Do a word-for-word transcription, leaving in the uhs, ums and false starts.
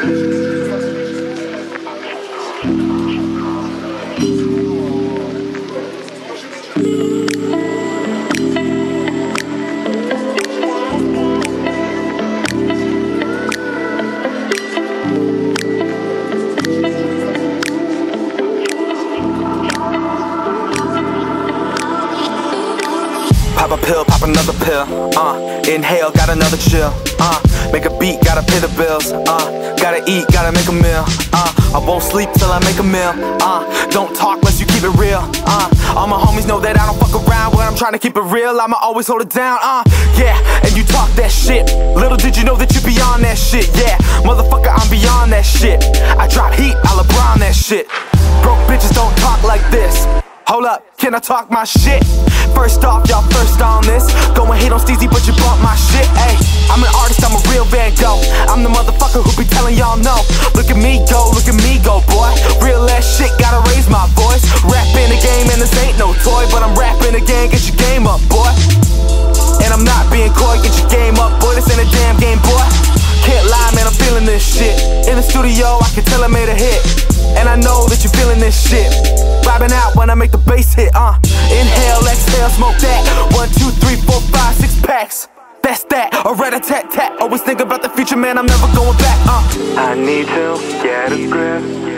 Pop a pill, pop another pill, uh inhale, got another chill, uh make a beat, gotta pay the bills, uh gotta eat, gotta make a meal, uh I won't sleep till I make a meal, uh don't talk unless you keep it real, uh all my homies know that I don't fuck around. When I'm trying to keep it real, I'ma always hold it down, uh yeah, and you talk that shit. Little did you know that you beyond that shit, yeah, motherfucker, I'm beyond that shit. I drop heat, I LeBron that shit. Broke bitches don't talk like this. Hold up, can I talk my shit? First off, y'all first on this. Go and hate on Steezy, but you bump my shit. Ayy, I'm an artist, I'm a real Van Gogh. I'm the motherfucker who be telling y'all no. Look at me go, look at me go, boy. Real ass shit, gotta raise my voice. Rapping the game and this ain't no toy, but I'm rapping again, get your game up, boy. And I'm not being coy, get your game up, boy. This ain't a damn game, boy. Can't lie, man, I'm feeling this shit. In the studio, I can tell I made a hit. And I know that you feeling this shit. Vibing out when I make the bass hit, uh inhale, exhale, smoke that. One, two, three, four, five, six packs. That's that, a rat-a-tat-tat. Always think about the future, man, I'm never going back, uh I need to get a grip.